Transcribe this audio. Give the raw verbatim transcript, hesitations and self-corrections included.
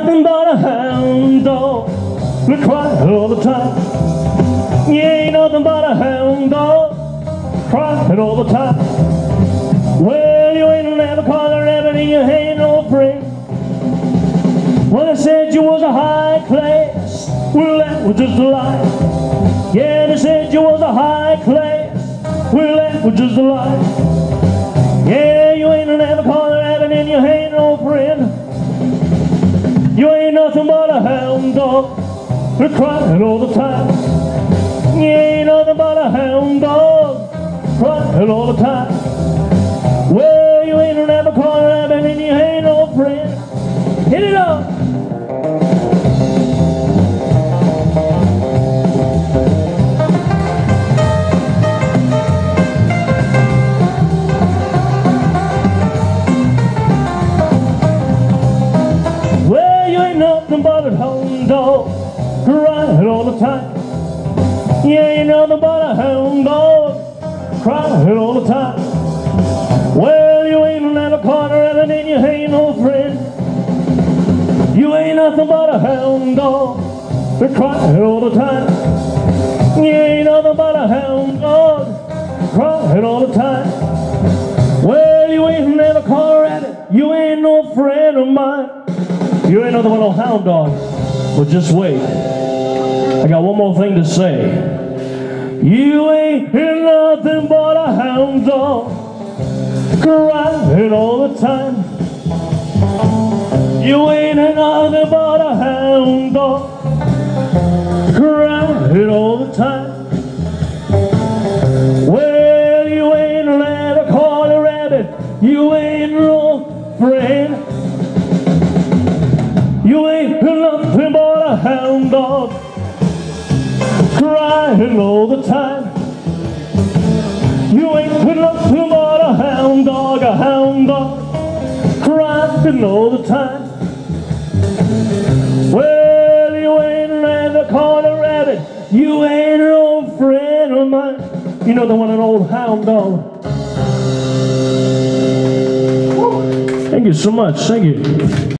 nothing but a hound dog. We cry all the time. You ain't nothing but a hound dog. Crying all the time. Well, you ain't never caught a rabbit and you ain't no friend. Well, they said you was a high class. Well, that was just a lie. Yeah, they said you was a high class. Well, that was just a lie. Yeah, you ain't never caught a rabbit and you ain't no friend. You ain't nothing but a hound dog. We're crying all the time. You ain't nothing but a hound dog. Crying all the time. Well, you ain't never caught a rabbit and you ain't no friend. Hit it up. Well, you ain't nothing but a hound dog. Crying all the time. You ain't nothing but a hound dog. Crying all the time. Well, you ain't never caught a rabbit and you ain't no friend. You ain't nothing but a hound dog. They're crying all the time. You ain't nothing but a hound dog. Crying all the time. Well, you ain't never caught a rabbit. You ain't no friend of mine. You ain't nothing but no hound dog. Well, just wait. I got one more thing to say. You ain't nothing but a hound dog. Crying all the time. You ain't nothing but a hound dog. Crying all the time. Well, you ain't never caught a rabbit. You ain't no friend. You ain't nothing but a hound dog. Crying all the time. You ain't nothing but a hound dog, a hound dog, crying all the time. Well, you ain't never caught a rabbit. You ain't no friend of mine. You know the one, an old hound dog. Woo. Thank you so much. Thank you.